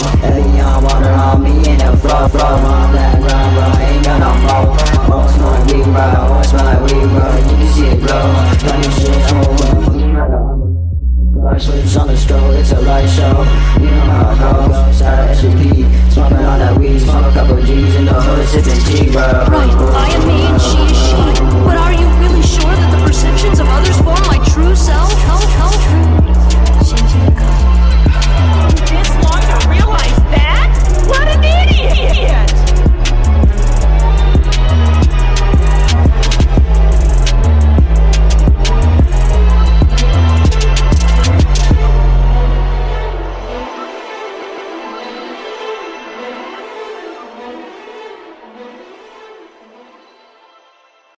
Heavy on water on me in the flow. On that grind, bro, I ain't got no more. Oh, smell like weed, bro, oh, smell like weed, bro. You can see it glow. Got your shit on. Switch on the stroll, it's a light show. You know how it goes, side SUP. Smoking on that weed, smoke a couple G's in the hood, sipping G, bro. Right, I am me and she is she. But are you really sure that the perceptions of others form my true self?